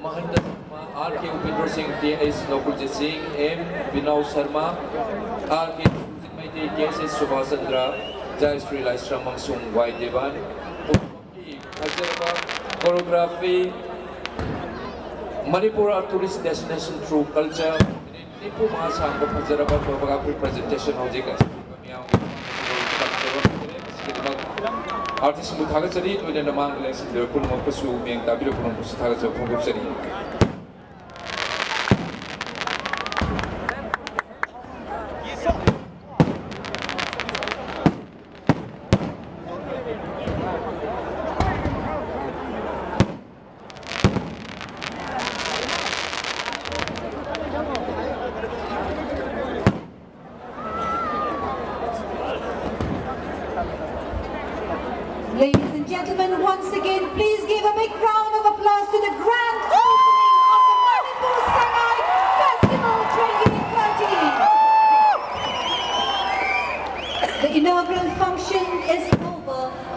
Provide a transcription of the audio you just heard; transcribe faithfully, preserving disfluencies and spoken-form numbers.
Mahanta R K Upendra Singh T S Lokul Singh M Vinod Sharma R K Maiti K S S Subhash Chandra Jai Sri Laisram Mangsung Y Devan choreography Manipur tourist destination through culture Nipu Mahasang Pajaraba Photography presentation Hojik Artist Muthagachari to the Namang Lesson the Punamokasu being W Punamusagacha Punamusari. Ladies and gentlemen, once again, please give a big round of applause to the grand opening of the Manipur Sangai Festival twenty thirteen. The inaugural function is over.